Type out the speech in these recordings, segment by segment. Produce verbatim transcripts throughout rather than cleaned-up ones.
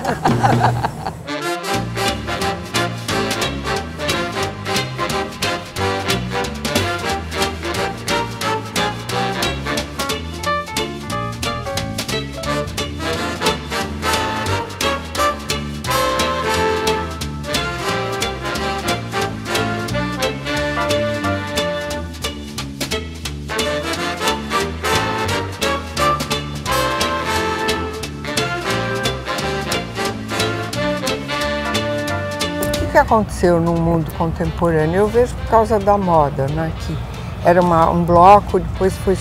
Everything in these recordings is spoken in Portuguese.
O que aconteceu no mundo contemporâneo? Eu vejo por causa da moda, né? Que era uma, um bloco, depois foi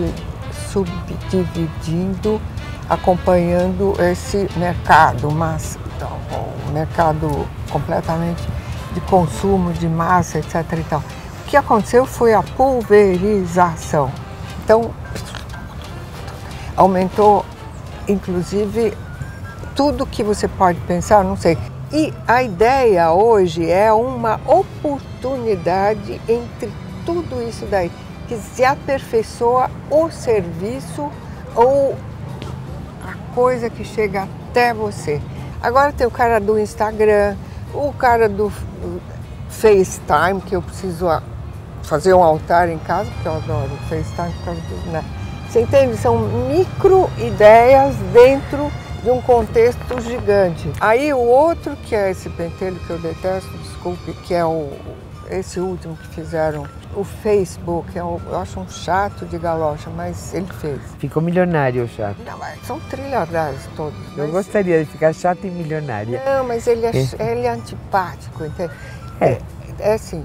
subdividindo, acompanhando esse mercado, mas um mercado completamente de consumo, de massa, etc. E tal. O que aconteceu foi a pulverização. Então, aumentou, inclusive, tudo que você pode pensar, não sei. E a ideia hoje é uma oportunidade entre tudo isso daí, que se aperfeiçoa o serviço ou a coisa que chega até você. Agora tem o cara do Instagram, o cara do FaceTime, que eu preciso fazer um altar em casa, porque eu adoro o FaceTime por causa do... Né? Você entende? São micro ideias dentro de um contexto gigante. Aí o outro, que é esse pentelho que eu detesto, desculpe, que é o, esse último que fizeram, o Facebook, é um, eu acho um chato de galocha, mas ele fez. Ficou milionário o chato. Não, são trilhardários todos. Eu mas... gostaria de ficar chato e milionária. Não, mas ele é, é. ele é antipático, entende? É. É, é assim.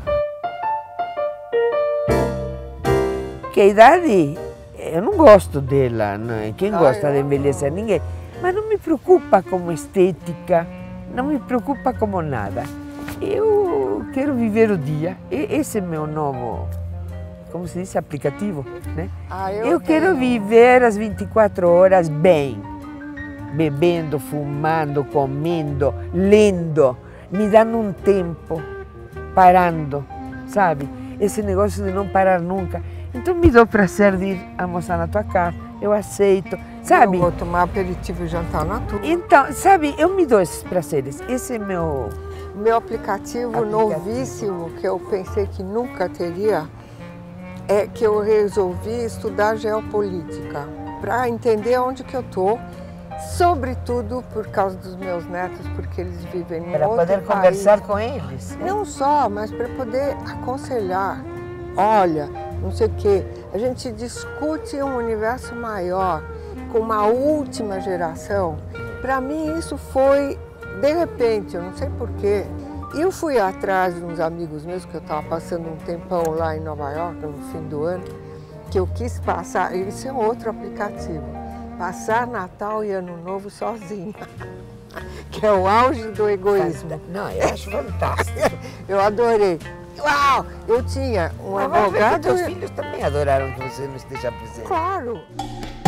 Que a idade, eu não gosto dela, não é? Quem Ah, gosta eu... de envelhecer? Ninguém. Mas não me preocupa como estética, não me preocupa como nada. Eu quero viver o dia. Esse é meu novo, como se diz, aplicativo, né? Ah, eu eu quero viver as vinte e quatro horas bem, bebendo, fumando, comendo, lendo, me dando um tempo, parando, sabe? Esse negócio de não parar nunca. Então me dou o prazer de ir almoçar na tua casa, eu aceito, sabe? Eu vou tomar aperitivo e jantar na tua. Então, sabe, eu me dou esses prazeres, esse é meu... Meu aplicativo, aplicativo novíssimo, que eu pensei que nunca teria, é que eu resolvi estudar geopolítica, para entender onde que eu estou, sobretudo por causa dos meus netos, porque eles vivem num Para outro poder país. conversar com eles. Não só, mas para poder aconselhar. Olha, não sei o quê. A gente discute um universo maior, com uma última geração. Para mim isso foi, de repente, eu não sei porquê. E eu fui atrás de uns amigos meus, que eu estava passando um tempão lá em Nova York, no fim do ano, que eu quis passar, isso é outro aplicativo, passar Natal e Ano Novo sozinha, que é o auge do egoísmo. Não, eu acho fantástico. Eu adorei. Uau! Eu tinha um Agora, advogado... Os filhos também adoraram que você não esteja presente. Claro!